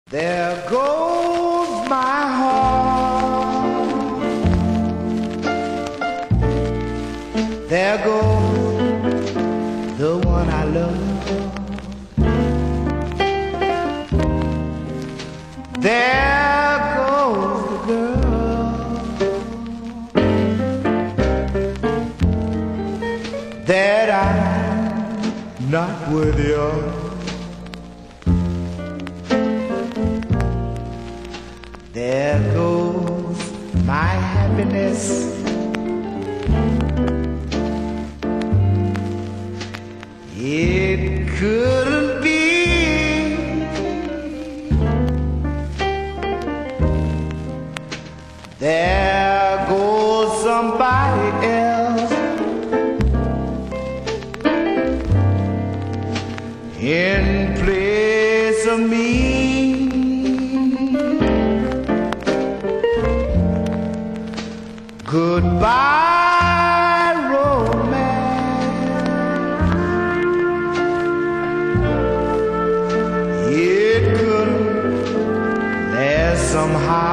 There goes my heart, there goes the one I love, there goes the girl that I'm not worthy of. There goes my happiness, it couldn't be. There goes somebody else in place of me. Goodbye, romance. It couldn't last somehow.